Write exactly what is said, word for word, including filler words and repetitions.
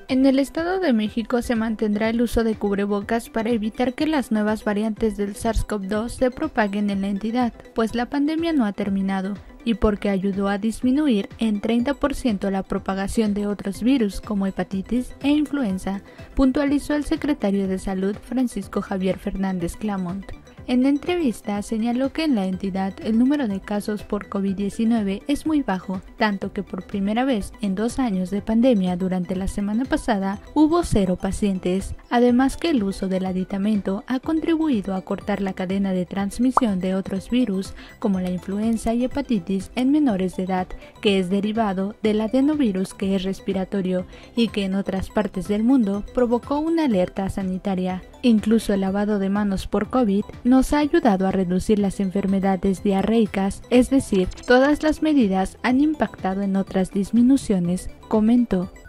En el Estado de México se mantendrá el uso de cubrebocas para evitar que las nuevas variantes del SARS CoV dos se propaguen en la entidad, pues la pandemia no ha terminado, y porque ayudó a disminuir en treinta por ciento la propagación de otros virus como hepatitis e influenza, puntualizó el secretario de Salud Francisco Javier Fernández Clamont. En entrevista señaló que en la entidad el número de casos por COVID diecinueve es muy bajo, tanto que por primera vez en dos años de pandemia durante la semana pasada hubo cero pacientes, además que el uso del aditamento ha contribuido a cortar la cadena de transmisión de otros virus como la influenza y hepatitis en menores de edad, que es derivado del adenovirus que es respiratorio y que en otras partes del mundo provocó una alerta sanitaria. Incluso el lavado de manos por COVID nos ha ayudado a reducir las enfermedades diarreicas, es decir, todas las medidas han impactado en otras disminuciones, comentó.